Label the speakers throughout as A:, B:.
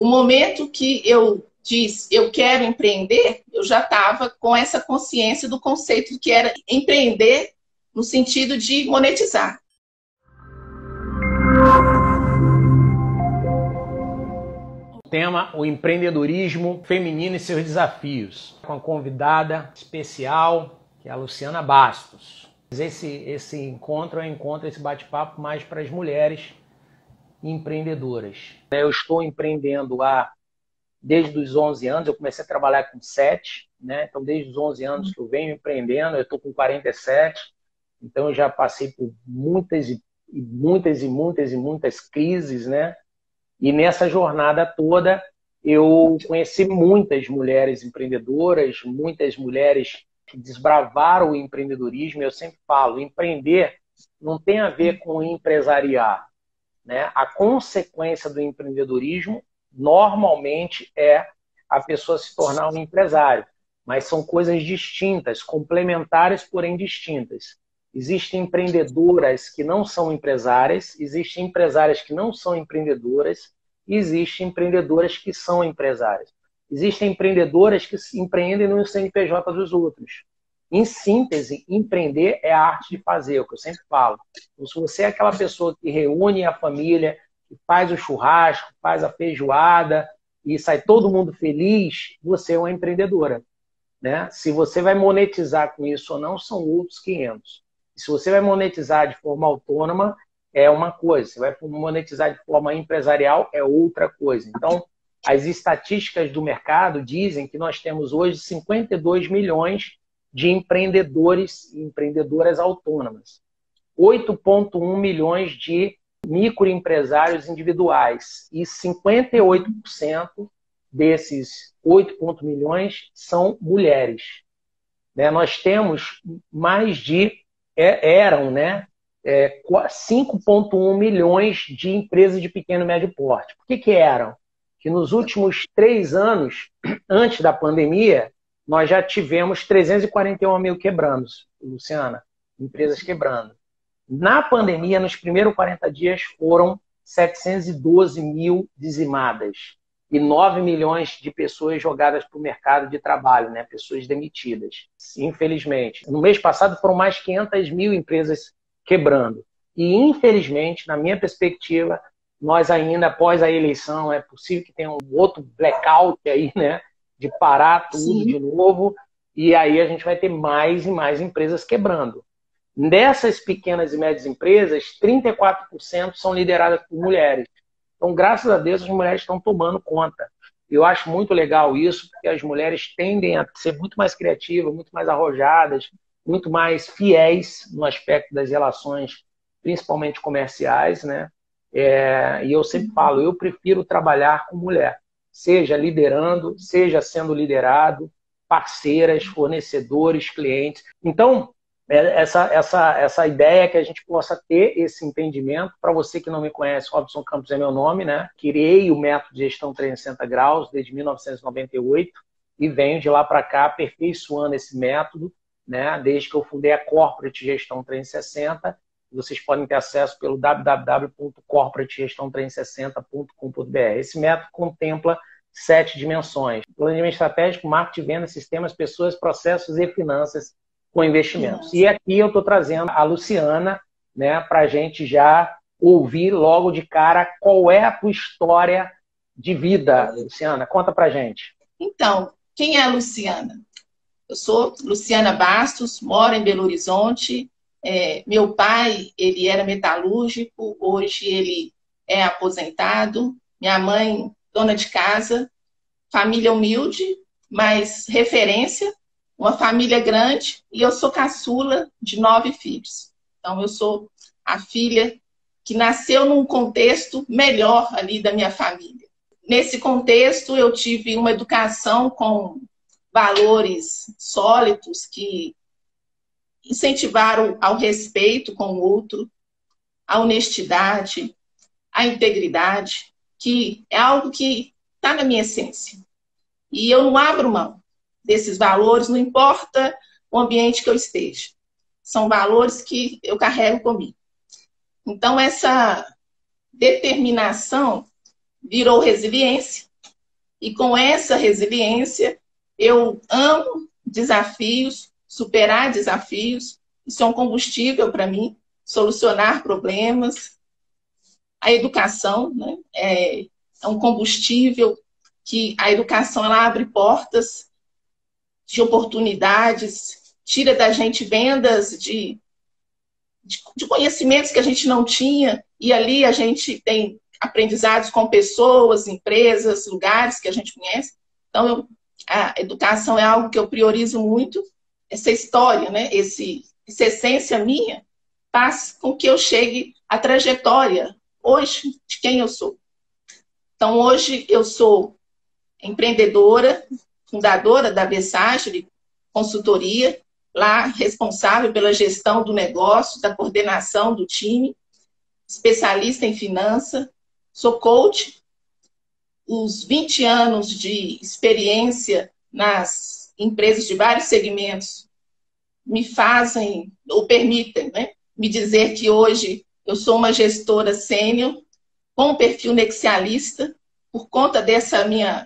A: O momento que eu disse, eu quero empreender, eu já estava com essa consciência do conceito que era empreender no sentido de monetizar.
B: Tema: o empreendedorismo feminino e seus desafios, com a convidada especial, que é a Luciana Bastos. Esse encontro é um encontro, esse bate-papo mais para as mulheres empreendedoras. Eu estou empreendendo desde os 11 anos, eu comecei a trabalhar com 7, né? Então desde os 11 anos que eu venho empreendendo, eu estou com 47, então eu já passei por muitas crises, né? E nessa jornada toda, eu conheci muitas mulheres empreendedoras, muitas mulheres que desbravaram o empreendedorismo. Eu sempre falo, empreender não tem a ver com empresariar, né? A consequência do empreendedorismo, normalmente, é a pessoa se tornar um empresário. Mas são coisas distintas, complementares, porém distintas. Existem empreendedoras que não são empresárias, existem empresárias que não são empreendedoras, e existem empreendedoras que são empresárias. Existem empreendedoras que empreendem no CNPJ dos outros. Em síntese, empreender é a arte de fazer, é o que eu sempre falo. Então, se você é aquela pessoa que reúne a família, que faz o churrasco, faz a feijoada e sai todo mundo feliz, você é uma empreendedora, né? Se você vai monetizar com isso ou não, são outros 500. Se você vai monetizar de forma autônoma, é uma coisa. Se vai monetizar de forma empresarial, é outra coisa. Então, as estatísticas do mercado dizem que nós temos hoje 52 milhões de empreendedores e empreendedoras autônomas. 8,1 milhões de microempresários individuais. E 58% desses 8 milhões são mulheres. Né? Nós temos mais de... eram, né? 5,1 milhões de empresas de pequeno e médio porte. Por que eram? Que nos últimos 3 anos, antes da pandemia, nós já tivemos 341 mil quebrando, Luciana, empresas quebrando. Na pandemia, nos primeiros 40 dias, foram 712 mil dizimadas e 9 milhões de pessoas jogadas para o mercado de trabalho, né? Pessoas demitidas, infelizmente. No mês passado, foram mais 500 mil empresas quebrando. E, infelizmente, na minha perspectiva, nós ainda, após a eleição, é possível que tenha um outro blackout aí, né? De parar tudo
A: Sim.
B: de novo, e aí a gente vai ter mais e mais empresas quebrando. Dessas pequenas e médias empresas, 34% são lideradas por mulheres. Então, graças a Deus, as mulheres estão tomando conta. Eu acho muito legal isso, porque as mulheres tendem a ser muito mais criativas, muito mais arrojadas, muito mais fiéis no aspecto das relações, principalmente comerciais, né? E eu sempre falo, eu prefiro trabalhar com mulher, seja liderando, seja sendo liderado, parceiras, fornecedores, clientes. Então, essa ideia é que a gente possa ter esse entendimento. Para você que não me conhece, Robson Campos é meu nome, né? Criei o método de gestão 360 graus desde 1998 e venho de lá para cá aperfeiçoando esse método, né? Desde que eu fundei a Corporate Gestão 360. Vocês podem ter acesso pelo www.corporategestão360.com.br. Esse método contempla 7 dimensões: planejamento estratégico, marketing, vendas, sistemas, pessoas, processos e finanças com investimentos. E aqui eu estou trazendo a Luciana, né, para a gente já ouvir logo de cara qual é a tua história de vida, Luciana. Conta para a gente.
A: Então, quem é a Luciana? Eu sou Luciana Bastos, moro em Belo Horizonte. Meu pai, ele era metalúrgico, hoje ele é aposentado. Minha mãe, dona de casa, família humilde, mas referência, uma família grande, e eu sou caçula de 9 filhos. Então, eu sou a filha que nasceu num contexto melhor ali da minha família. Nesse contexto, eu tive uma educação com valores sólidos que incentivaram ao respeito com o outro, a honestidade, a integridade, que é algo que está na minha essência. E eu não abro mão desses valores, não importa o ambiente que eu esteja. São valores que eu carrego comigo. Então, essa determinação virou resiliência, E com essa resiliência, eu amo desafios, superar desafios. Isso é um combustível para mim, solucionar problemas. A educação, né, é um combustível que a educação ela abre portas de oportunidades, tira da gente vendas de conhecimentos que a gente não tinha, e ali a gente tem aprendizados com pessoas, empresas, lugares que a gente conhece. Então, a educação é algo que eu priorizo muito. Essa história, né, essa essência minha, faz com que eu chegue à trajetória, hoje, de quem eu sou. Então, hoje, eu sou empreendedora, fundadora da Versace Consultoria, lá responsável pela gestão do negócio, da coordenação do time, especialista em finanças, sou coach, os 20 anos de experiência nas empresas de vários segmentos me fazem, ou permitem, né, me dizer que hoje eu sou uma gestora sênior, com perfil nexialista, por conta desse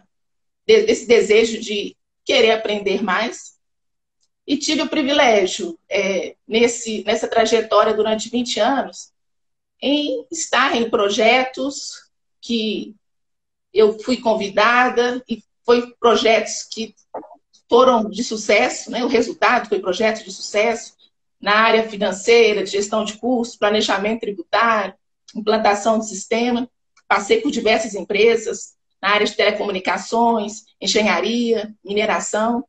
A: desejo de querer aprender mais. E tive o privilégio, nessa trajetória durante 20 anos, em estar em projetos que eu fui convidada, e foi projetos que foram de sucesso, né? O resultado foi projetos de sucesso na área financeira, de gestão de custos, planejamento tributário, implantação de sistema. Passei por diversas empresas na área de telecomunicações, engenharia, mineração.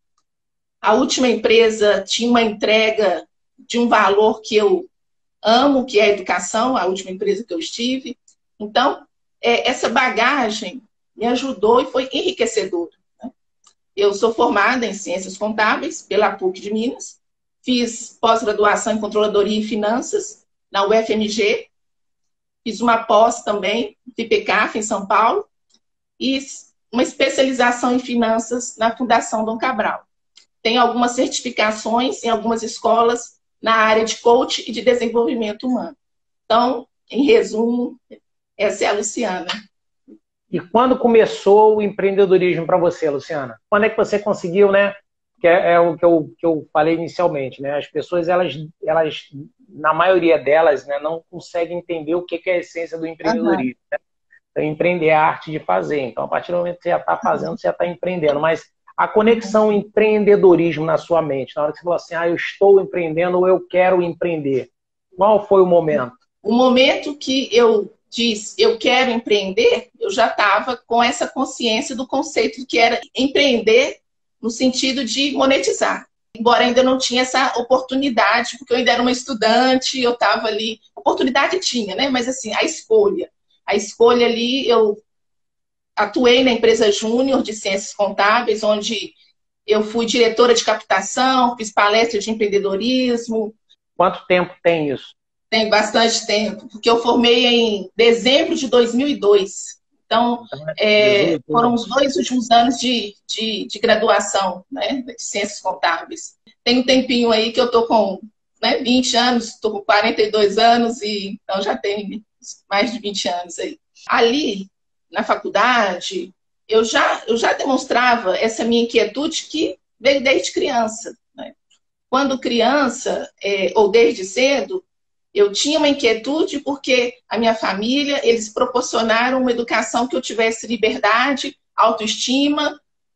A: A última empresa tinha uma entrega de um valor que eu amo, que é a educação, a última empresa que eu estive. Então, essa bagagem me ajudou e foi enriquecedora. Eu sou formada em Ciências Contábeis pela PUC de Minas, fiz pós-graduação em Controladoria e Finanças na UFMG, fiz uma pós também, FIPECAF, em São Paulo, e uma especialização em Finanças na Fundação Dom Cabral. Tenho algumas certificações em algumas escolas na área de coach e de desenvolvimento humano. Então, em resumo, essa é a Luciana.
B: E quando começou o empreendedorismo para você, Luciana? Quando é que você conseguiu, né? Que é o que eu falei inicialmente, né? As pessoas, elas na maioria delas, né, não conseguem entender o que é a essência do empreendedorismo. Né? Então, empreender é a arte de fazer. Então, a partir do momento que você já está fazendo, você já está empreendendo. Mas a conexão empreendedorismo na sua mente, na hora que você falou assim, eu estou empreendendo ou eu quero empreender. Qual foi o momento?
A: O momento que eu disse, eu quero empreender, eu já estava com essa consciência do conceito que era empreender no sentido de monetizar. Embora ainda não tinha essa oportunidade, porque eu ainda era uma estudante, eu estava ali, oportunidade tinha, né? Mas assim, a escolha ali, eu atuei na empresa Júnior de Ciências Contábeis, onde eu fui diretora de captação, fiz palestras de empreendedorismo.
B: Quanto tempo tem isso?
A: Tem bastante tempo, porque eu formei em dezembro de 2002. Então, foram os 2 últimos anos de graduação, né, de Ciências Contábeis. Tem um tempinho aí que eu estou com 20 anos, estou com 42 anos, e então já tem mais de 20 anos aí. Ali, na faculdade, eu já demonstrava essa minha inquietude que veio desde criança. Né? Quando criança, ou desde cedo, eu tinha uma inquietude porque a minha família, eles proporcionaram uma educação que eu tivesse liberdade, autoestima.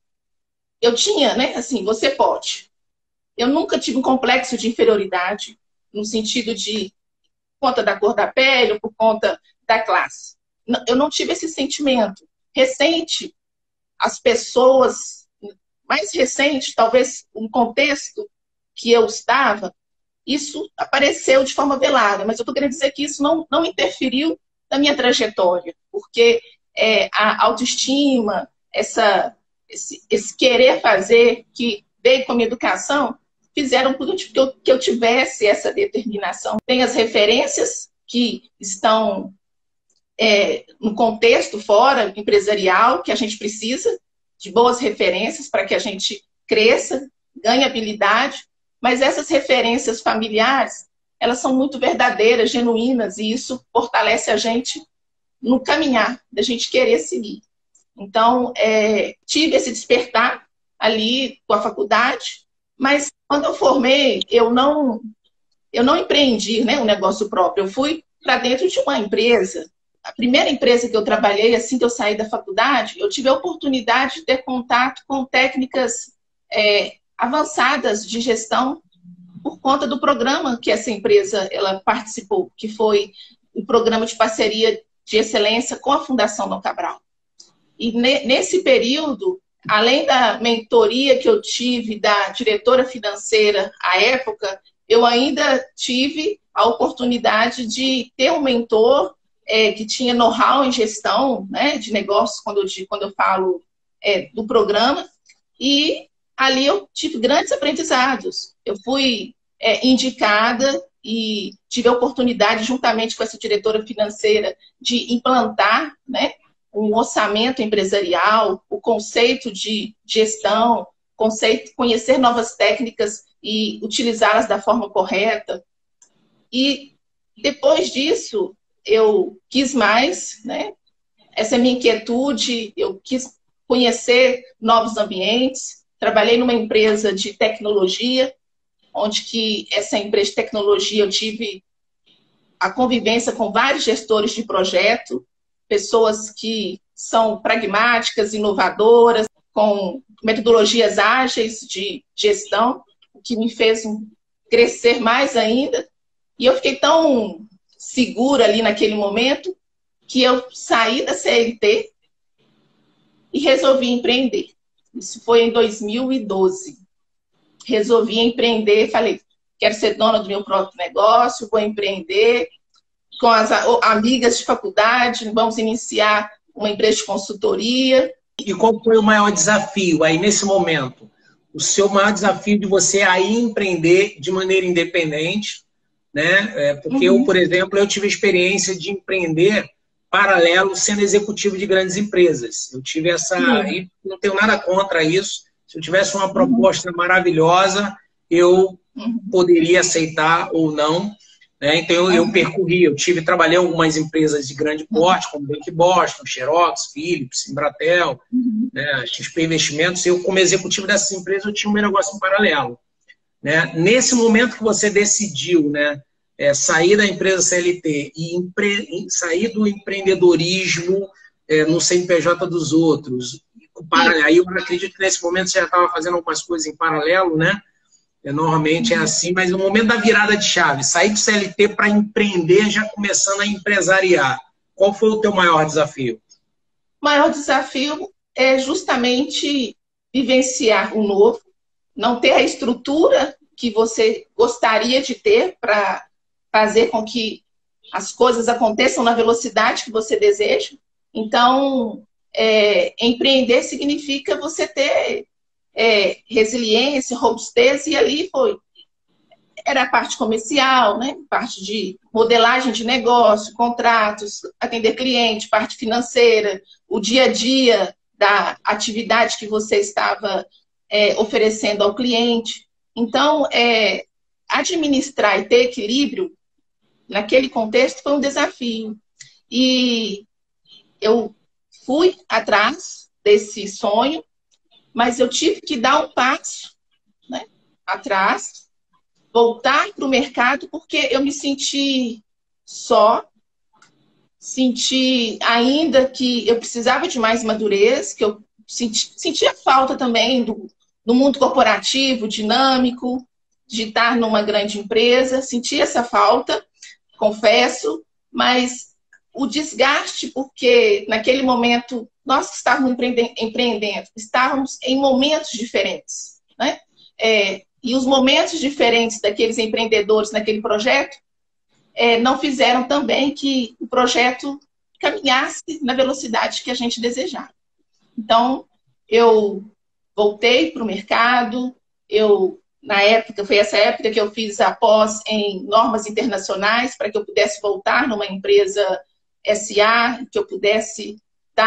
A: Eu tinha, né? Assim, você pode. Eu nunca tive um complexo de inferioridade, no sentido de por conta da cor da pele ou por conta da classe. Eu não tive esse sentimento. Recente, as pessoas, mais recente, talvez um contexto que eu estava, isso apareceu de forma velada, mas eu estou querendo dizer que isso não interferiu na minha trajetória, porque a autoestima, esse querer fazer que veio com a minha educação, fizeram tudo que eu tivesse essa determinação. Tem as referências que estão no contexto fora empresarial, que a gente precisa de boas referências para que a gente cresça, ganhe habilidade, mas essas referências familiares, elas são muito verdadeiras, genuínas, e isso fortalece a gente no caminhar, da gente querer seguir. Então, tive esse despertar ali com a faculdade, mas quando eu formei, eu não empreendi, né, um negócio próprio. Eu fui para dentro de uma empresa. A primeira empresa que eu trabalhei, assim que eu saí da faculdade, eu tive a oportunidade de ter contato com técnicas avançadas de gestão por conta do programa que essa empresa ela participou, que foi o programa de parceria de excelência com a Fundação Dom Cabral. E nesse período, além da mentoria que eu tive da diretora financeira à época, eu ainda tive a oportunidade de ter um mentor que tinha know-how em gestão, né, de negócios, quando eu falo do programa, e ali eu tive grandes aprendizados. Eu fui indicada e tive a oportunidade, juntamente com essa diretora financeira, de implantar, né, um orçamento empresarial, o conceito de gestão, conhecer novas técnicas e utilizá-las da forma correta. E depois disso, eu quis mais, né? Essa é a minha inquietude, eu quis conhecer novos ambientes. Trabalhei numa empresa de tecnologia, onde que essa empresa de tecnologia eu tive a convivência com vários gestores de projeto, pessoas que são pragmáticas, inovadoras, com metodologias ágeis de gestão, o que me fez crescer mais ainda. E eu fiquei tão segura ali naquele momento que eu saí da CLT e resolvi empreender. Isso foi em 2012. Resolvi empreender, falei, quero ser dona do meu próprio negócio, vou empreender. Com as amigas de faculdade, vamos iniciar uma empresa de consultoria.
B: E qual foi o maior desafio aí nesse momento? O seu maior desafio de você aí empreender de maneira independente, né? Porque eu, por exemplo, eu tive a experiência de empreender paralelo sendo executivo de grandes empresas. Eu tive essa... E não tenho nada contra isso. Se eu tivesse uma proposta maravilhosa, eu poderia aceitar ou não. Então, eu percorri, trabalhei em algumas empresas de grande porte, como Bank Boston, Xerox, Philips, Embratel, XP Investimentos. Eu, como executivo dessas empresas, eu tinha um meu negócio em paralelo. Nesse momento que você decidiu sair da empresa CLT e sair do empreendedorismo no CNPJ dos outros, aí eu acredito que nesse momento você já estava fazendo algumas coisas em paralelo, né? Normalmente é assim, mas no momento da virada de chave, sair do CLT para empreender, já começando a empresariar, qual foi o teu maior desafio?
A: O maior desafio é justamente vivenciar o novo, não ter a estrutura que você gostaria de ter para fazer com que as coisas aconteçam na velocidade que você deseja. Então, empreender significa você ter resiliência, robustez, e ali era a parte comercial, né? Parte de modelagem de negócio, contratos, atender cliente, parte financeira, o dia a dia da atividade que você estava oferecendo ao cliente. Então, administrar e ter equilíbrio naquele contexto foi um desafio. E eu fui atrás desse sonho, mas eu tive que dar um passo, né, atrás, voltar para o mercado, porque eu me senti só, senti ainda que eu precisava de mais madurez, que eu sentia falta também do mundo corporativo, dinâmico, de estar numa grande empresa, senti essa falta, confesso, mas o desgaste, porque naquele momento nós que estávamos empreendendo, estávamos em momentos diferentes, né? E os momentos diferentes daqueles empreendedores naquele projeto não fizeram também que o projeto caminhasse na velocidade que a gente desejava. Então, eu voltei para o mercado, na época, foi essa época que eu fiz a pós em normas internacionais, para que eu pudesse voltar numa empresa SA, que eu pudesse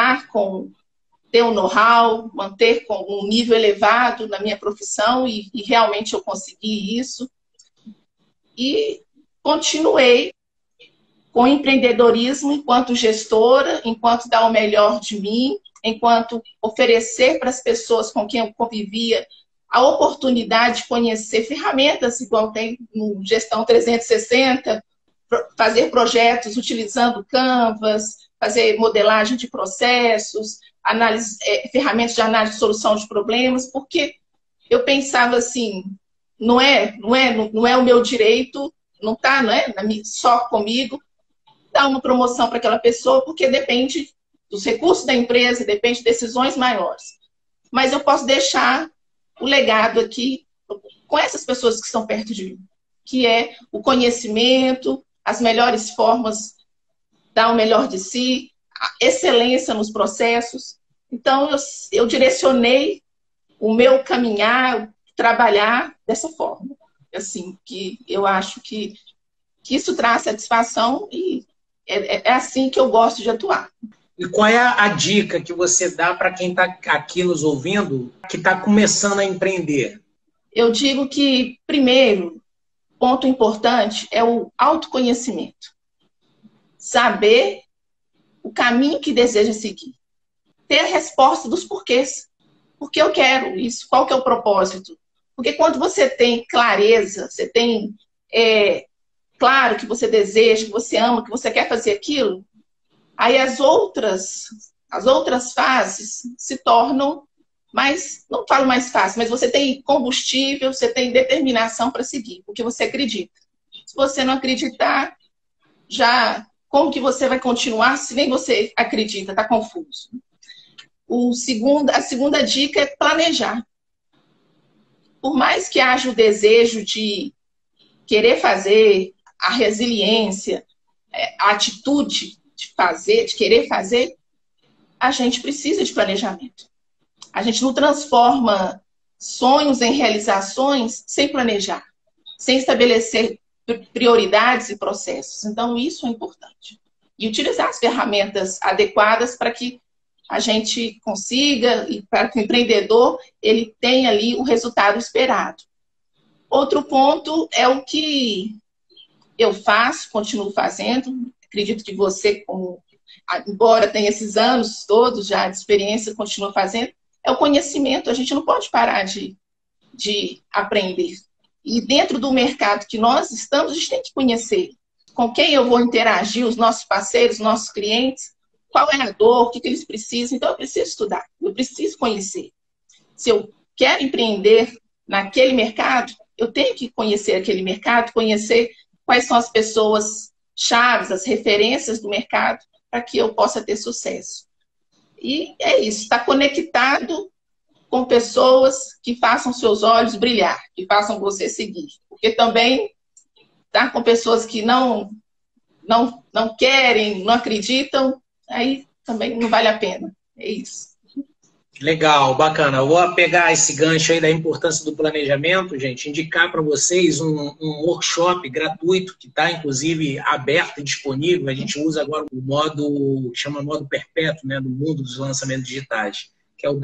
A: ter um know-how, manter com um nível elevado na minha profissão, e realmente eu consegui isso. E continuei com empreendedorismo enquanto gestora, enquanto dar o melhor de mim, enquanto oferecer para as pessoas com quem eu convivia a oportunidade de conhecer ferramentas, igual tem no Gestão 360, fazer projetos utilizando Canvas, fazer modelagem de processos, ferramentas de análise de solução de problemas, porque eu pensava assim, não é o meu direito, não está, só comigo, dar uma promoção para aquela pessoa, porque depende dos recursos da empresa, depende de decisões maiores. Mas eu posso deixar o legado aqui com essas pessoas que estão perto de mim, que é o conhecimento, as melhores formas, dar o melhor de si, a excelência nos processos. Então, eu direcionei o meu caminhar, trabalhar dessa forma. Assim, que eu acho que isso traz satisfação e é assim que eu gosto de atuar.
C: E qual é a dica que você dá para quem está aqui nos ouvindo, que está começando a empreender?
A: Eu digo que, primeiro, ponto importante é o autoconhecimento. Saber o caminho que deseja seguir. Ter a resposta dos porquês. Por que eu quero isso? Qual que é o propósito? Porque quando você tem clareza, você tem claro que você deseja, que você ama, que você quer fazer aquilo, aí as outras fases se tornam mais, não falo mais fácil, mas você tem combustível, você tem determinação para seguir, porque você acredita. Se você não acreditar, como que você vai continuar se nem você acredita? Está confuso. A segunda dica é planejar. Por mais que haja o desejo de querer fazer, a resiliência, a atitude de fazer, de querer fazer, a gente precisa de planejamento. A gente não transforma sonhos em realizações sem planejar, sem estabelecer prioridades e processos. Então, isso é importante. E utilizar as ferramentas adequadas para que a gente consiga, e para que o empreendedor ele tenha ali o resultado esperado. Outro ponto é o que eu faço, continuo fazendo. Acredito que você, embora tenha esses anos todos já de experiência, continua fazendo. É o conhecimento. A gente não pode parar de aprender. E dentro do mercado que nós estamos, a gente tem que conhecer com quem eu vou interagir, os nossos parceiros, os nossos clientes, qual é a dor, o que eles precisam. Então, eu preciso estudar, eu preciso conhecer. Se eu quero empreender naquele mercado, eu tenho que conhecer aquele mercado, conhecer quais são as pessoas chaves, as referências do mercado, para que eu possa ter sucesso. E é isso, estar conectado com pessoas que façam seus olhos brilhar, que façam você seguir. Porque também estar com pessoas que não querem, não acreditam, aí também não vale a pena. É isso.
C: Legal, bacana. Eu vou pegar esse gancho aí da importância do planejamento, gente, indicar para vocês um workshop gratuito que está, inclusive, aberto e disponível. A gente usa agora o modo, chama modo perpétuo, né, do mundo dos lançamentos digitais, que é o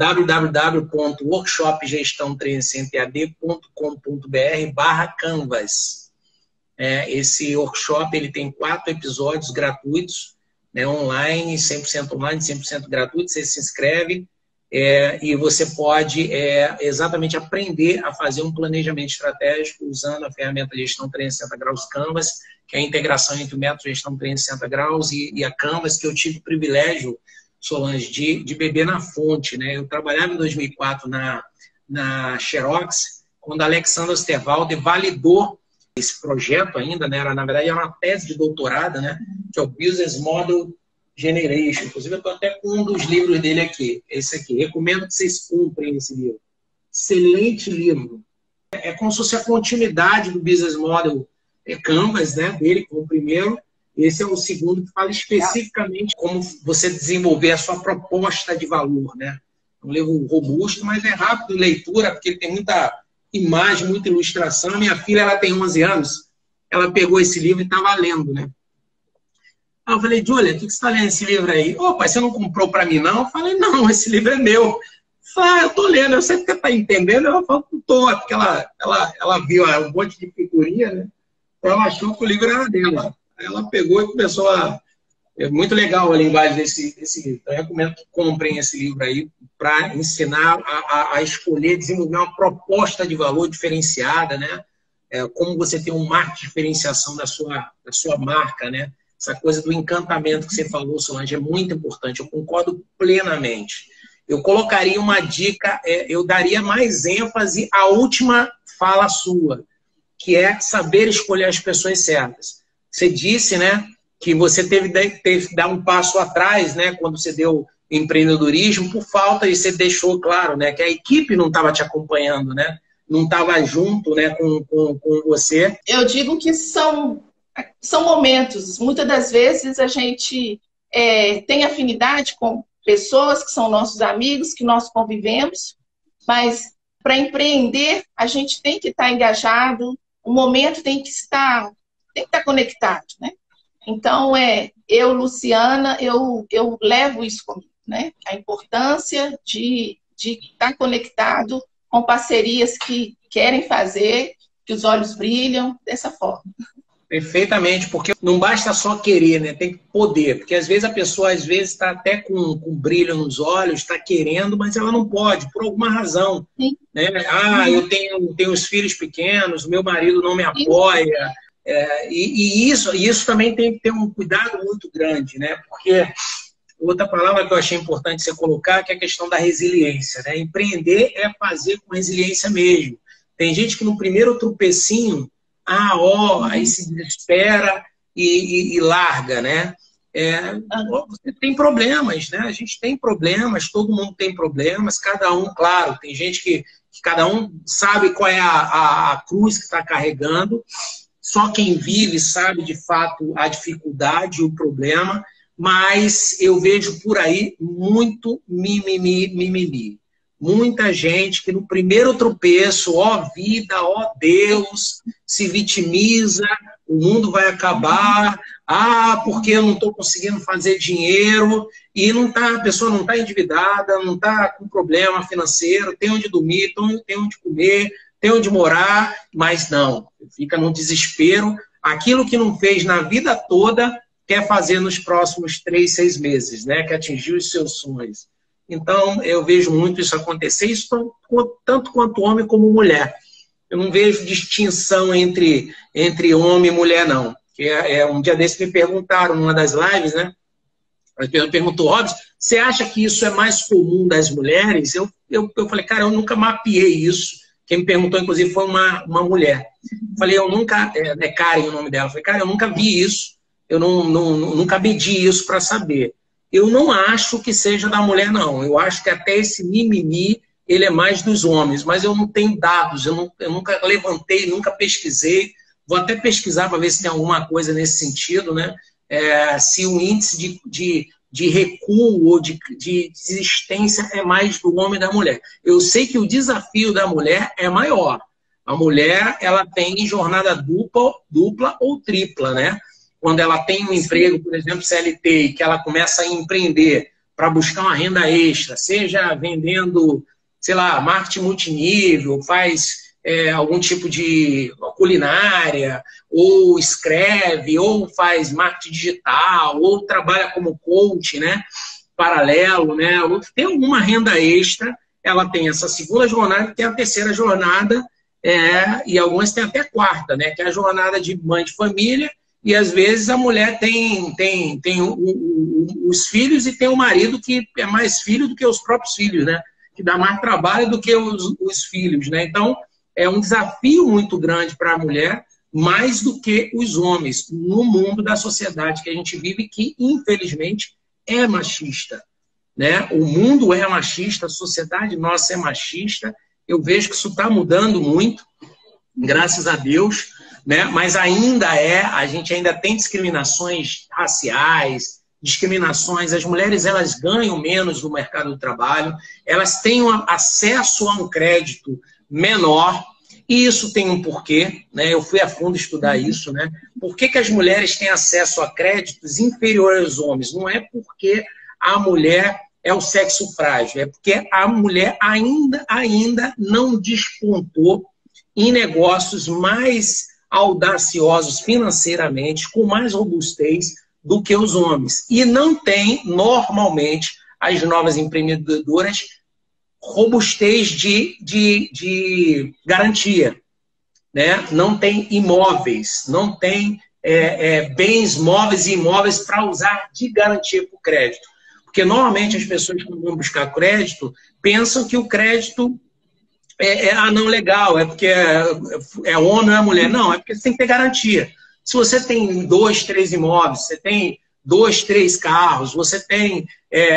C: www.workshopgestão360ad.com.br/canvas. Esse workshop ele tem 4 episódios gratuitos, né, online, 100% gratuito. Você se inscreve e você pode exatamente aprender a fazer um planejamento estratégico usando a ferramenta Gestão 360 Graus Canvas, que é a integração entre o método Gestão 360 Graus e a Canvas, que eu tive o privilégio, Solange, de beber na fonte, né? Eu trabalhava em 2004 na Xerox, quando a Alexandra Osterwalder validou esse projeto ainda, né? Na verdade, era uma tese de doutorado, né? Que é o Business Model Generation. Inclusive, eu estou até com um dos livros dele aqui, esse aqui. Recomendo que vocês comprem esse livro. Excelente livro. É como se fosse a continuidade do Business Model Canvas, né? Dele como primeiro. Esse é o segundo, que fala especificamente como você desenvolver a sua proposta de valor, né? Um livro robusto, mas é rápido de leitura, porque ele tem muita imagem, muita ilustração. Minha filha, ela tem 11 anos, ela pegou esse livro e estava lendo, né? Aí eu falei, Júlia, o que você está lendo esse livro aí? Ô, pai, você não comprou para mim, não? Eu falei, não, esse livro é meu. Eu falei, eu estou lendo, eu sei que você está entendendo. Ela falou, estou, porque ela viu um monte de figurinha, né? Ela achou que o livro era dela. Aí ela pegou e começou a É muito legal a linguagem desse. Eu recomendo que comprem esse livro aí para ensinar a escolher, desenvolver uma proposta de valor diferenciada, né? Como você tem um marco de diferenciação da sua marca, né? Essa coisa do encantamento que você falou, Solange, é muito importante. Eu concordo plenamente. Eu colocaria uma dica, eu daria mais ênfase à última fala sua, que é saber escolher as pessoas certas. Você disse, né, que você teve que dar um passo atrás, né, quando você deu empreendedorismo, por falta, e você deixou claro, né, que a equipe não estava te acompanhando, né, não estava junto, né, com você.
A: Eu digo que são momentos. Muitas das vezes a gente tem afinidade com pessoas que são nossos amigos, que nós convivemos, mas para empreender a gente tem que estar engajado, o momento tem que estar conectado, né? Então, eu, Luciana, eu levo isso comigo, né? A importância de estar conectado com parcerias que querem fazer, que os olhos brilham, dessa forma.
C: Perfeitamente, porque não basta só querer, né? Tem que poder, porque às vezes a pessoa está até com brilho nos olhos, está querendo, mas ela não pode, por alguma razão.
A: Sim.
C: Né? Eu tenho os filhos pequenos, meu marido não me apoia. E isso também tem que ter um cuidado muito grande, né? Porque outra palavra que eu achei importante você colocar que é a questão da resiliência, né? Empreender é fazer com resiliência mesmo. Tem gente que no primeiro tropecinho, aí se desespera e larga, né? Você tem problemas, né? A gente tem problemas, todo mundo tem problemas, cada um, claro, tem gente que cada um sabe qual é a cruz que está carregando, só quem vive sabe de fato a dificuldade, o problema, mas eu vejo por aí muito mimimi. Muita gente que no primeiro tropeço, ó vida, ó Deus, se vitimiza, o mundo vai acabar, porque eu não estou conseguindo fazer dinheiro, e a pessoa não está endividada, não está com problema financeiro, tem onde dormir, tem onde comer, tem onde morar, mas não, fica no desespero. Aquilo que não fez na vida toda, quer fazer nos próximos 3, 6 meses, né? Quer atingir os seus sonhos. Então, eu vejo muito isso acontecer, isso tanto quanto homem como mulher. Eu não vejo distinção entre homem e mulher, não. Um dia desses me perguntaram, numa das lives, né? Perguntou, Robson, você acha que isso é mais comum das mulheres? Eu falei, cara, eu nunca mapeei isso. Quem me perguntou, inclusive, foi uma mulher. Falei, eu nunca... É Karen o nome dela. Falei, cara, eu nunca vi isso. Eu nunca medi isso para saber. Eu não acho que seja da mulher, não. Eu acho que até esse mimimi, ele é mais dos homens. Mas eu não tenho dados, eu nunca levantei, nunca pesquisei. Vou até pesquisar para ver se tem alguma coisa nesse sentido, né? Se o índice de recuo ou de desistência é mais do homem e da mulher. Eu sei que o desafio da mulher é maior. A mulher, ela tem jornada dupla ou tripla, né? Quando ela tem um emprego, por exemplo, CLT, e que ela começa a empreender para buscar uma renda extra, seja vendendo, sei lá, marketing multinível, faz algum tipo de culinária, ou escreve, ou faz marketing digital, ou trabalha como coach, né? Paralelo, né? Ou tem alguma renda extra, ela tem essa segunda jornada, tem a terceira jornada, e algumas têm até a quarta, né? Que é a jornada de mãe de família. E, às vezes, a mulher tem os filhos e tem o marido que é mais filho do que os próprios filhos, né? Que dá mais trabalho do que os filhos, né? Então, é um desafio muito grande para a mulher, mais do que os homens, no mundo da sociedade que a gente vive, que, infelizmente, é machista, né? O mundo é machista, a sociedade nossa é machista. Eu vejo que isso está mudando muito, graças a Deus, né? Mas a gente ainda tem discriminações raciais, discriminações, as mulheres elas ganham menos no mercado do trabalho, elas têm acesso a um crédito menor, e isso tem um porquê, né? Eu fui a fundo estudar isso, né? Por que as mulheres têm acesso a créditos inferiores aos homens? Não é porque a mulher é o sexo frágil, é porque a mulher ainda não despontou em negócios mais audaciosos financeiramente, com mais robustez do que os homens. E não tem, normalmente, as novas empreendedoras robustez de garantia, né? Não tem imóveis, não tem bens móveis e imóveis para usar de garantia para o crédito. Porque, normalmente, as pessoas que vão buscar crédito pensam que o crédito não legal, é porque é homem ou é mulher. Não, é porque você tem que ter garantia. Se você tem 2, 3 imóveis, você tem 2, 3 carros, você tem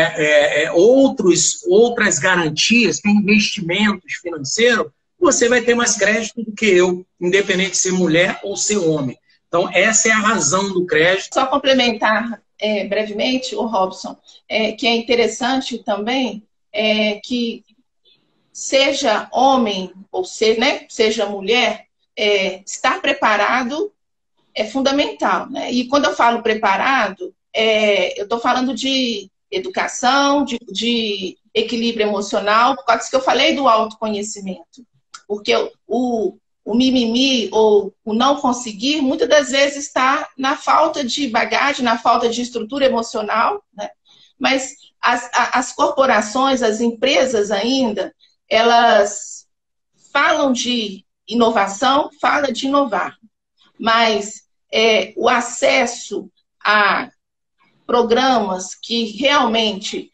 C: outras garantias, tem investimentos financeiros, você vai ter mais crédito do que eu, independente de ser mulher ou ser homem. Então, essa é a razão do crédito.
A: Só complementar brevemente, o Robson, que é interessante também que seja homem ou seja mulher, estar preparado é fundamental, né? E quando eu falo preparado, eu estou falando de educação, de equilíbrio emocional, por causa que eu falei do autoconhecimento. Porque o mimimi ou o não conseguir, muitas das vezes está na falta de bagagem, na falta de estrutura emocional, né? Mas as corporações, as empresas ainda, elas falam de inovação, falam de inovar, mas o acesso a programas que realmente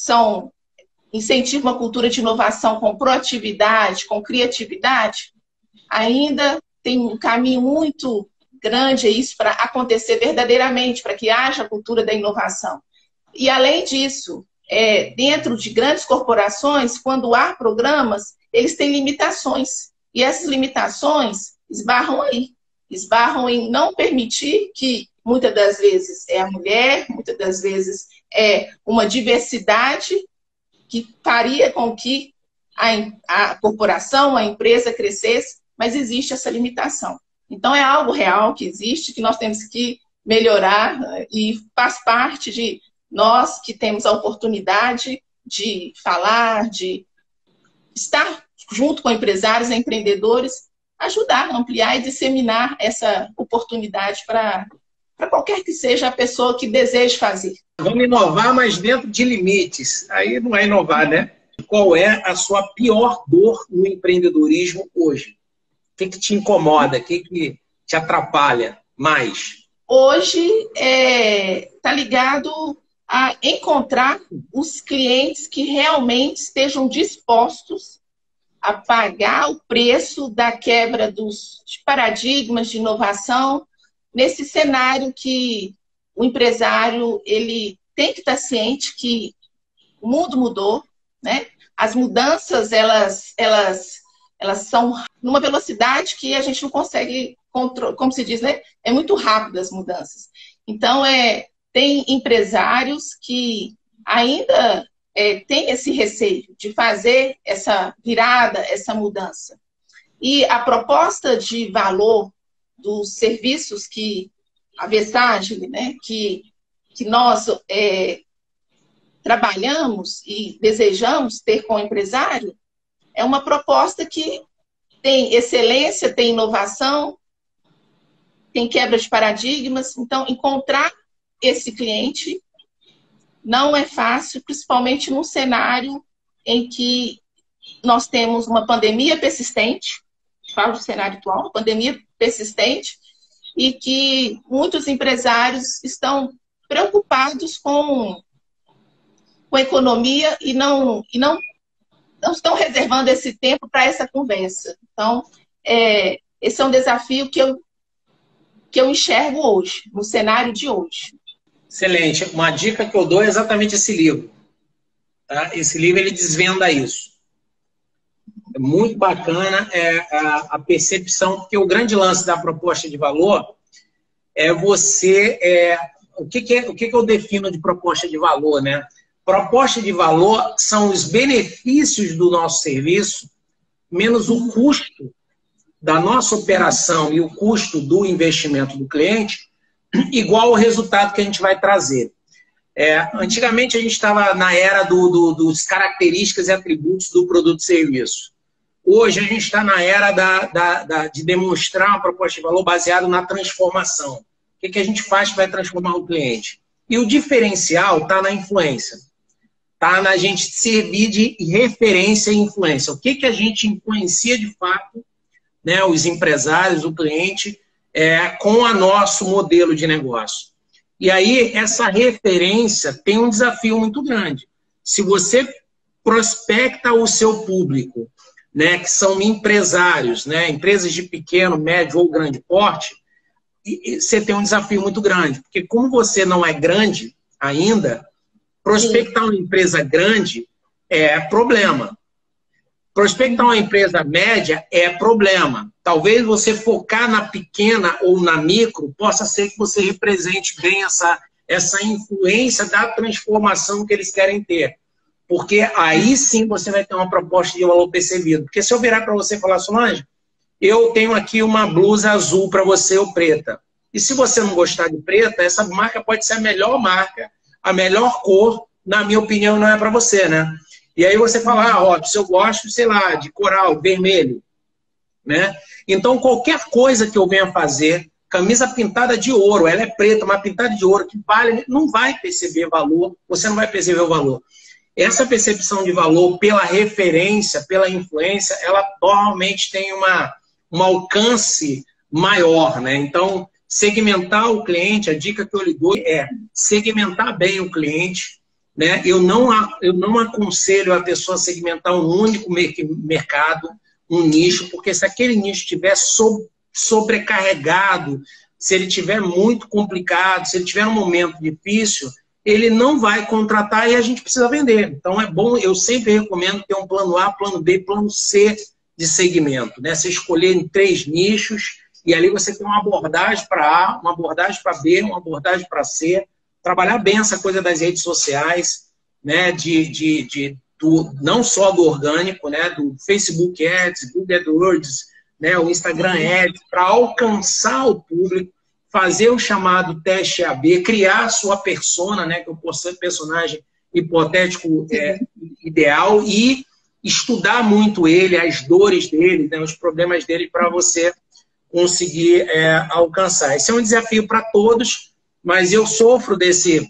A: incentivam a cultura de inovação com proatividade, com criatividade, ainda tem um caminho muito grande isso para acontecer verdadeiramente, para que haja a cultura da inovação. E, além disso, dentro de grandes corporações, quando há programas, eles têm limitações. E essas limitações esbarram aí. Esbarram em não permitir que, muitas das vezes, a mulher, muitas das vezes, uma diversidade que faria com que a corporação, a empresa crescesse, mas existe essa limitação. Então, é algo real que existe, que nós temos que melhorar e faz parte de nós que temos a oportunidade de falar, de estar junto com empresários e empreendedores, ajudar, ampliar e disseminar essa oportunidade para qualquer que seja a pessoa que deseje fazer.
C: Vamos inovar, mas dentro de limites. Aí não é inovar, né? Qual é a sua pior dor no empreendedorismo hoje? O que te incomoda? O que te atrapalha mais?
A: Hoje está ligado a encontrar os clientes que realmente estejam dispostos a pagar o preço da quebra dos paradigmas de inovação nesse cenário que o empresário ele tem que estar ciente que o mundo mudou, né? As mudanças elas são numa velocidade que a gente não consegue controlar, como se diz, né? É muito rápido as mudanças. Então tem empresários que ainda têm esse receio de fazer essa virada, essa mudança. E a proposta de valor dos serviços que a Versátil, né, que nós trabalhamos e desejamos ter com o empresário, é uma proposta que tem excelência, tem inovação, tem quebra de paradigmas. Então, encontrar esse cliente não é fácil, principalmente num cenário em que nós temos uma pandemia persistente, falo do cenário atual, uma pandemia persistente, e que muitos empresários estão preocupados com a economia e não estão reservando esse tempo para essa conversa. Então, esse é um desafio que eu enxergo hoje, no cenário de hoje.
C: Excelente. Uma dica que eu dou é exatamente esse livro. Tá? Esse livro ele desvenda isso. É muito bacana a percepção, porque o grande lance da proposta de valor é você... o que eu defino de proposta de valor, né? Proposta de valor são os benefícios do nosso serviço menos o custo da nossa operação e o custo do investimento do cliente igual ao resultado que a gente vai trazer. Antigamente a gente estava na era dos características e atributos do produto e serviço. Hoje a gente está na era de demonstrar uma proposta de valor baseada na transformação. O que a gente faz que vai transformar o cliente? E o diferencial está na influência. Está na gente servir de referência e influência. O que a gente influencia de fato, né, os empresários, o cliente, com o nosso modelo de negócio. E aí, essa referência tem um desafio muito grande. Se você prospecta o seu público, né, que são empresários, né, empresas de pequeno, médio ou grande porte, você tem um desafio muito grande. Porque como você não é grande ainda, prospectar uma empresa grande é problema. Prospectar uma empresa média é problema. Talvez você focar na pequena ou na micro possa ser que você represente bem essa influência da transformação que eles querem ter. Porque aí sim você vai ter uma proposta de valor percebido. Porque se eu virar para você e falar, Solange, eu tenho aqui uma blusa azul para você ou preta. E se você não gostar de preta, essa marca pode ser a melhor marca, a melhor cor, na minha opinião, não é para você, né? E aí você fala, Robson, eu gosto, sei lá, de coral, vermelho, né? Então, qualquer coisa que eu venha fazer, camisa pintada de ouro, ela é preta, mas pintada de ouro, que vale, não vai perceber valor, você não vai perceber o valor. Essa percepção de valor pela referência, pela influência, ela normalmente tem um alcance maior, né? Então, segmentar o cliente, a dica que eu lhe dou é segmentar bem o cliente, né? Eu não aconselho a pessoa segmentar um único mercado, um nicho, porque se aquele nicho estiver sobrecarregado, se ele estiver muito complicado, se ele tiver um momento difícil, ele não vai contratar e a gente precisa vender. Então é bom, eu sempre recomendo ter um plano A, plano B, plano C de segmento, né? Você escolher em 3 nichos e ali você tem uma abordagem para A, uma abordagem para B, uma abordagem para C. Trabalhar bem essa coisa das redes sociais, né, não só do orgânico, né, do Facebook Ads, Google AdWords, né, o Instagram Ads, para alcançar o público, fazer o chamado teste AB, criar a sua persona, né, que é o personagem hipotético ideal, e estudar muito ele, as dores dele, né, os problemas dele, para você conseguir alcançar. Esse é um desafio para todos, mas eu sofro desse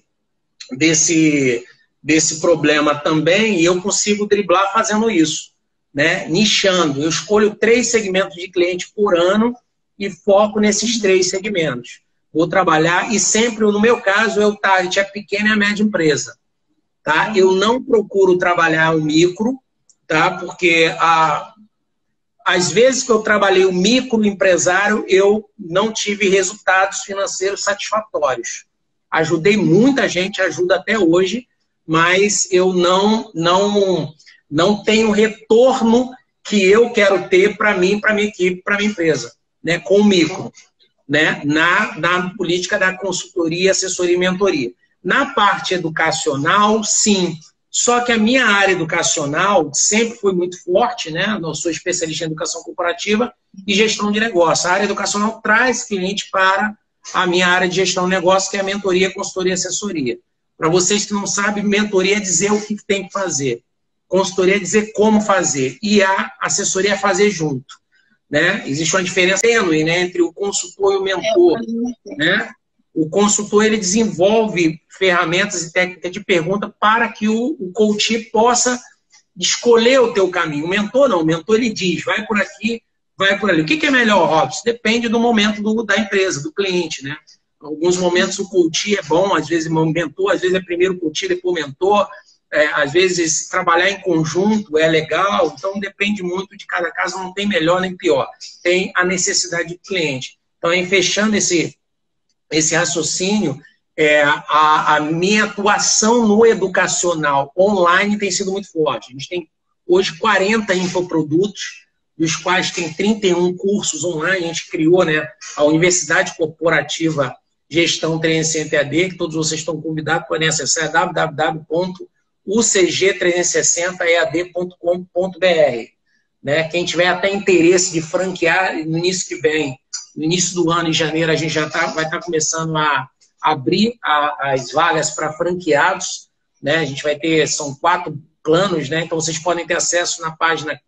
C: problema também e eu consigo driblar fazendo isso, né? Nichando. Eu escolho 3 segmentos de cliente por ano e foco nesses 3 segmentos. Vou trabalhar e sempre, no meu caso, o target é pequena e a média empresa. Tá? Eu não procuro trabalhar o micro, tá? Porque às vezes que eu trabalhei o microempresário, eu não tive resultados financeiros satisfatórios. Ajudei muita gente, ajuda até hoje, mas eu não tenho retorno que eu quero ter para mim, para minha equipe, para minha empresa, né, com o micro, né, na política da consultoria, assessoria e mentoria. Na parte educacional, sim. Só que a minha área educacional sempre foi muito forte, né? Eu sou especialista em educação corporativa e gestão de negócio. A área educacional traz cliente para a minha área de gestão de negócio, que é a mentoria, consultoria e assessoria. Para vocês que não sabem, mentoria é dizer o que tem que fazer. Consultoria é dizer como fazer. E a assessoria é fazer junto, né? Existe uma diferença tênue, né, entre o consultor e o mentor, né? O consultor, ele desenvolve ferramentas e técnicas de pergunta para que o coach possa escolher o teu caminho. O mentor não, o mentor ele diz, vai por aqui, vai por ali. O que é melhor, Robson? Depende do momento da empresa, do cliente, né? Em alguns momentos o coach é bom, às vezes o mentor, às vezes é primeiro coach, depois o mentor, às vezes trabalhar em conjunto é legal, então depende muito de cada caso, não tem melhor nem pior. Tem a necessidade do cliente. Então, fechando esse raciocínio, a minha atuação no educacional online tem sido muito forte. A gente tem hoje 40 infoprodutos, dos quais tem 31 cursos online. A gente criou, né, a Universidade Corporativa Gestão 360 EAD, que todos vocês estão convidados, podem acessar www.ucg360ead.com.br. Né? Quem tiver até interesse de franquear, no início que vem, no início do ano, em janeiro, a gente já vai estar começando a abrir as vagas para franqueados, né? A gente vai ter, são 4 planos, né? Então vocês podem ter acesso na página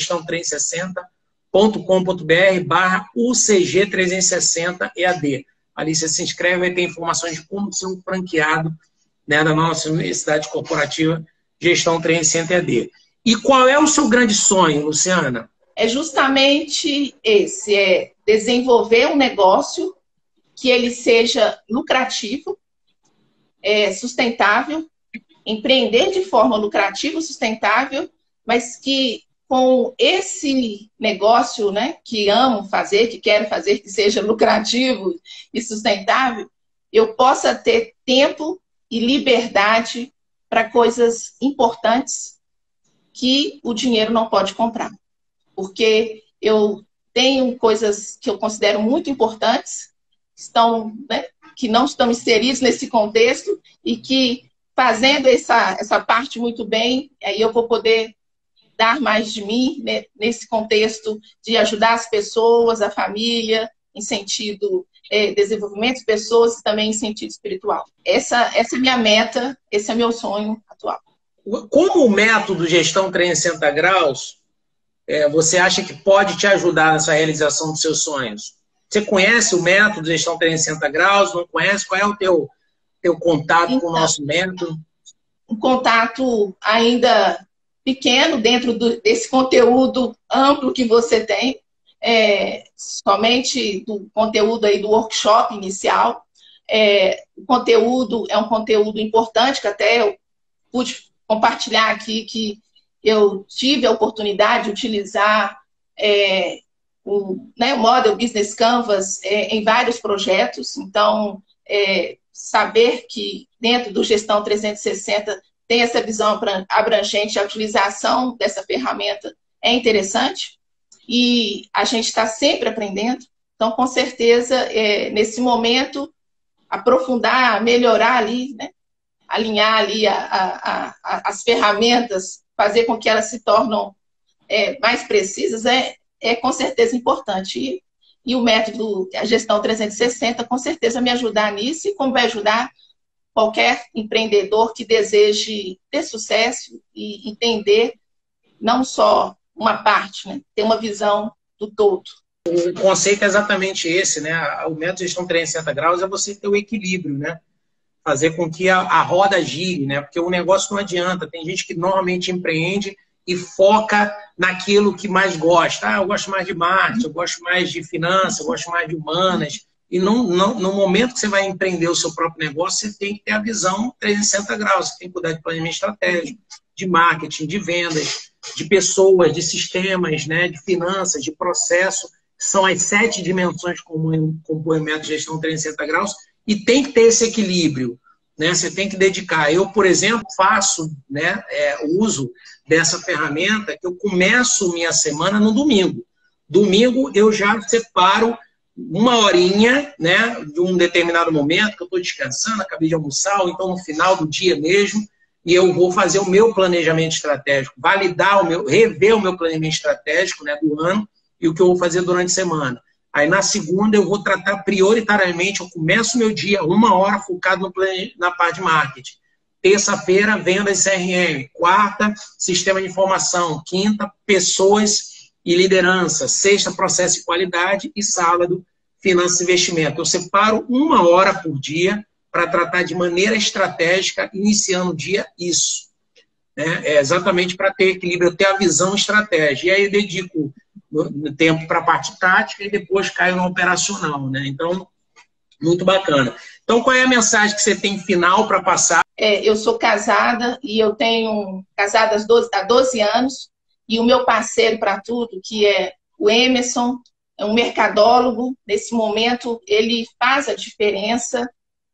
C: corporategestão360.com.br/UCG360EAD. Ali você se inscreve, vai ter informações de como ser um franqueado, né, da nossa Universidade Corporativa Gestão 360 EAD. E qual é o seu grande sonho, Luciana?
A: É justamente esse, é desenvolver um negócio que ele seja lucrativo, sustentável, empreender de forma lucrativa, sustentável, mas que com esse negócio, né, que amo fazer, que quero fazer, que seja lucrativo e sustentável, eu possa ter tempo e liberdade para coisas importantes que o dinheiro não pode comprar. Porque eu tenho coisas que eu considero muito importantes, né, que não estão inseridos nesse contexto e que, fazendo essa parte muito bem, aí eu vou poder dar mais de mim, né, nesse contexto de ajudar as pessoas, a família, em sentido desenvolvimento de pessoas e também em sentido espiritual. Essa é minha meta, esse é meu sonho atual.
C: Como o método Gestão 360 Graus, você acha que pode te ajudar nessa realização dos seus sonhos? Você conhece o método Gestão 360 Graus? Não conhece? Qual é o teu contato com o nosso método?
A: Um contato ainda pequeno dentro desse conteúdo amplo que você tem, somente do conteúdo aí do workshop inicial. O conteúdo é um conteúdo importante, que até eu pude compartilhar aqui, que eu tive a oportunidade de utilizar o Model Business Canvas em vários projetos. Então, saber que dentro do Gestão 360 tem essa visão abrangente, a utilização dessa ferramenta é interessante e a gente está sempre aprendendo. Então, com certeza, nesse momento, aprofundar, melhorar ali, né? Alinhar ali as ferramentas, fazer com que elas se tornem mais precisas, com certeza importante. E o método, a Gestão 360, com certeza me ajudar nisso, e como vai ajudar qualquer empreendedor que deseje ter sucesso e entender não só uma parte, né? Ter uma visão do todo.
C: O conceito é exatamente esse, né? O método de Gestão 360 Graus é você ter o equilíbrio, né? Fazer com que a roda gire, né? Porque o negócio não adianta. Tem gente que normalmente empreende e foca naquilo que mais gosta. Eu gosto mais de marketing, eu gosto mais de finanças, eu gosto mais de humanas. E no momento que você vai empreender o seu próprio negócio, você tem que ter a visão 360 graus. Você tem que cuidar de planejamento estratégico, de marketing, de vendas, de pessoas, de sistemas, né? De finanças, de processo. São as 7 dimensões que compõem o método de Gestão 360 graus. E tem que ter esse equilíbrio, né? Você tem que dedicar. Eu, por exemplo, faço, né, o uso dessa ferramenta, que eu começo minha semana no domingo. Domingo eu já separo uma horinha, né, de um determinado momento, que eu estou descansando, acabei de almoçar, ou então no final do dia mesmo, e eu vou fazer o meu planejamento estratégico, validar rever o meu planejamento estratégico, né, do ano, e o que eu vou fazer durante a semana. Aí, na segunda, eu vou tratar prioritariamente, eu começo o meu dia 1 hora focado na parte de marketing. Terça-feira, vendas CRM. Quarta, sistema de informação. Quinta, pessoas e liderança. Sexta, processo e qualidade. E sábado, finanças e investimento. Eu separo 1 hora por dia para tratar de maneira estratégica, iniciando o dia, isso. Né? Exatamente para ter equilíbrio, ter a visão estratégica. E aí eu dedico tempo para a parte tática e depois caio no operacional, né? Então, muito bacana. Então, qual é a mensagem que você tem final para passar?
A: Eu sou casada e eu tenho casada há 12 anos e o meu parceiro para tudo, que é o Emerson, é um mercadólogo. Nesse momento, ele faz a diferença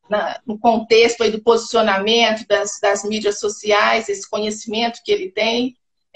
A: no contexto aí do posicionamento das mídias sociais, esse conhecimento que ele tem.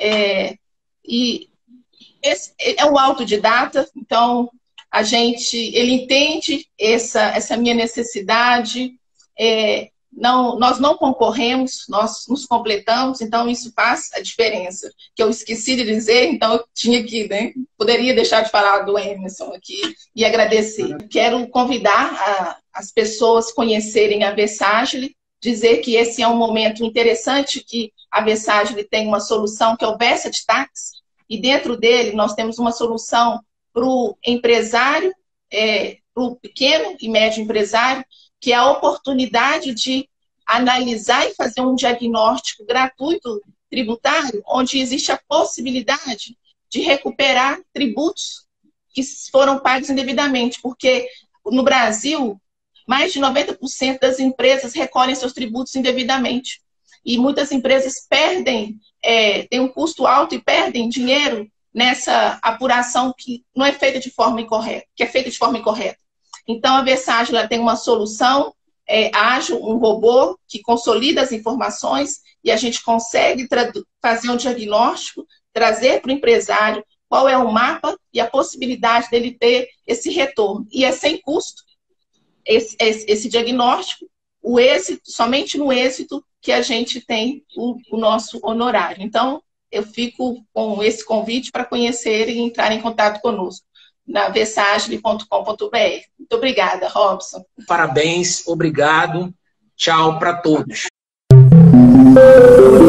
A: E é um autodidata, então ele entende essa minha necessidade. Nós não concorremos, nós nos completamos, então isso faz a diferença. Que eu esqueci de dizer, então eu tinha que, né, poderia deixar de falar do Emerson aqui e agradecer. Quero convidar as pessoas a conhecerem a Versagile, dizer que esse é um momento interessante, que a Versagile tem uma solução que é o Versat Tax, e dentro dele nós temos uma solução para o empresário o pequeno e médio empresário, que é a oportunidade de analisar e fazer um diagnóstico gratuito tributário, onde existe a possibilidade de recuperar tributos que foram pagos indevidamente, porque no Brasil, mais de 90% das empresas recolhem seus tributos indevidamente. E muitas empresas perdem, têm um custo alto e perdem dinheiro nessa apuração que não é feita de forma incorreta, que é feita de forma incorreta. Então, a Verságil tem uma solução ágil, um robô que consolida as informações e a gente consegue fazer um diagnóstico, trazer para o empresário qual é o mapa e a possibilidade dele ter esse retorno. E é sem custo esse diagnóstico, o êxito, somente no êxito que a gente tem o nosso honorário. Então, eu fico com esse convite para conhecer e entrar em contato conosco na versagil.com.br. Muito obrigada, Robson.
C: Parabéns, obrigado. Tchau para todos.